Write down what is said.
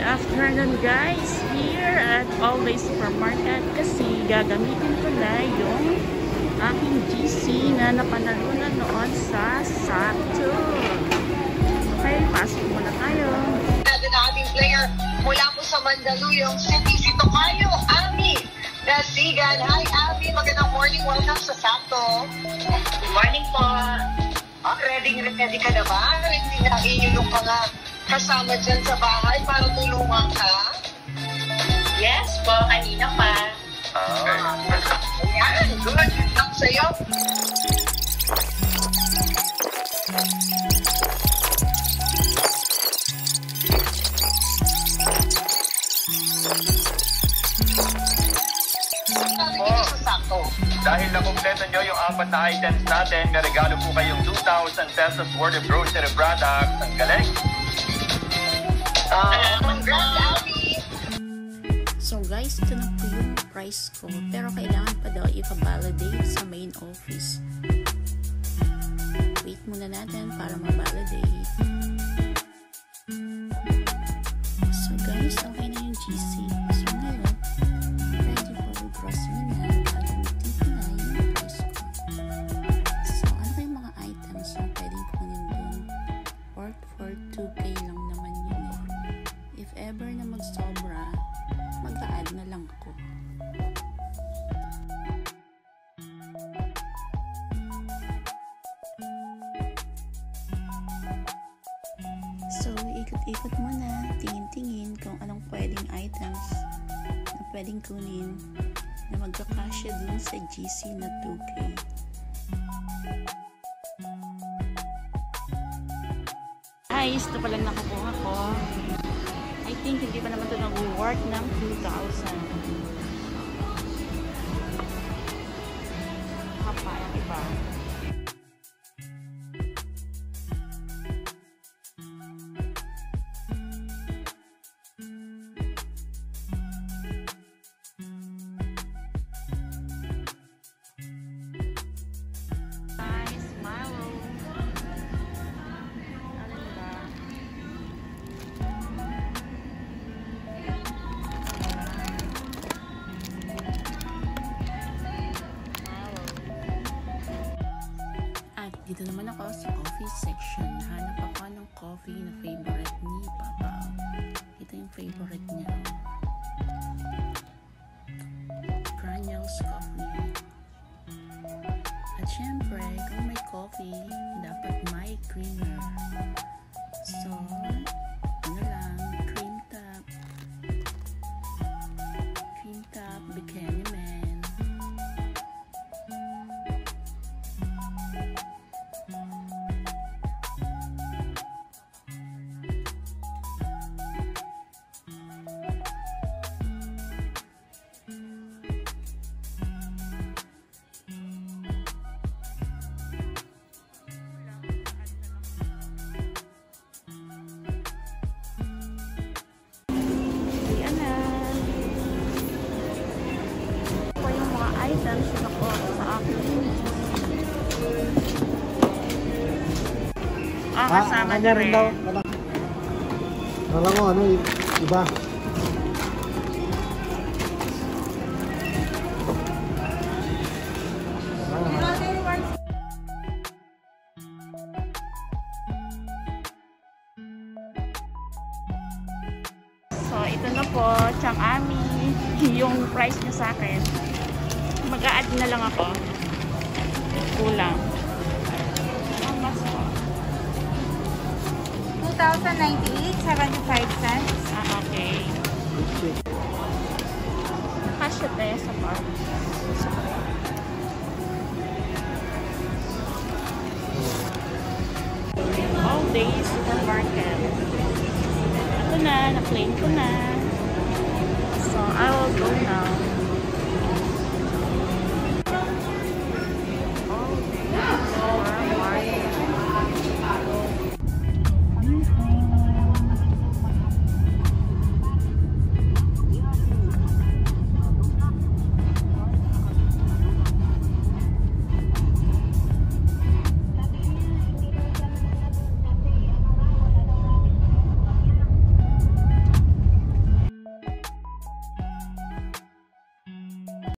afternoon guys, here at All-Day Supermarket kasi gagamitin ko na yung aking GC na napanalunan noon sa Sakto. Okay, pasok muna tayo. Natin ang ating player mula po sa Mandaluyong City, si Tokayo Ami Nasigan. Hi Ami, magandang morning, welcome sa Sakto. Good morning po. Ready ka na ba? Ready na yung mga kasama dyan sa bahay para tulungan ka? Yes po, kanina pa. Ayan, good. Ang sa'yo. Dahil nakumpleto nyo yung 4 na items natin, may regalo po kayong 2,000 pesos worth of grocery products. Ang galing! Congrats, Abby! So guys, ito na po yung price ko. Pero kailangan pa daw i-validate sa main office. Wait muna natin para ma-validate. So guys, okay na yung GC. So ngayon, ready for grocery na. Gagamitin ko na yung price ko. So ano ba yung mga items na pwedeng kunin dun? Worth for 2K lang naman yun eh. If ever na mag-sobra, mag-a-add na lang ako. So, ikot-ikot muna, tingin-tingin kung anong pwedeng items na pwedeng kunin na magkakasya dun sa GC na 2K. Guys, ito palang nakukuha ko. I think hindi pa naman ito nag-work ng 2,000. Kapay, iba. Dito naman ako sa coffee section. Hanap ako ng coffee na favorite ni Papa. Ito yung favorite niya. Granules Coffee. At syempre, kung may coffee, dapat may creamer. So, ano lang, cream top, Bikini Man. Items na ko sa akin. Kasama na rin. Alam mo, ano, iba. So, ito na po, Chang Ami, yung price niya sa akin. Mag-a-add na lang ako. Kulang. Ang mas po? 2,098.75 cents. Okay. Nakasya tayo sa bar. All-Day Supermarket. Ito na, na-claim ko na. So, I will go now.